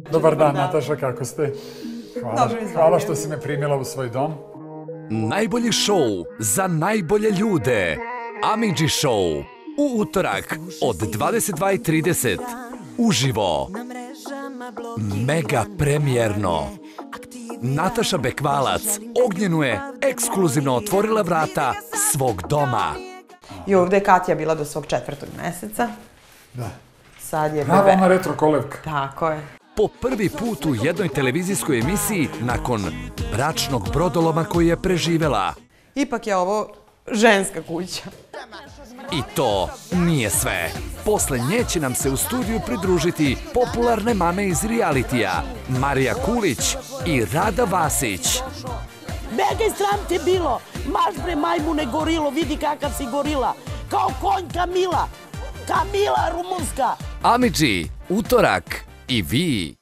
Dobar dan, Nataša, kako ste? Hvala što si me primila u svoj dom. Najbolji šou za najbolje ljude. Amidži Show. U utorak od 22:30. Uživo. Mega premijerno. Nataša Bekvalac Ognjenu je ekskluzivno otvorila vrata svog doma. I ovde je Katja bila do svog 4. meseca. Da. Sad je Prava bebe. ona retro kolevka. Tako je. Po prvi put u jednoj televizijskoj emisiji nakon bračnog brodoloma koji je preživela. Ipak je ovo ženska kuća. I to nije sve. Posle nje će nam se u studiju pridružiti popularne mame iz realitija Marija Kulić i Rada Vasić. Mega sram te bilo. Maš bre majmune gorilo, vidi kakav si gorila. Kao konj Kamila. Kamila rumunska. Amidži, utorak i vi.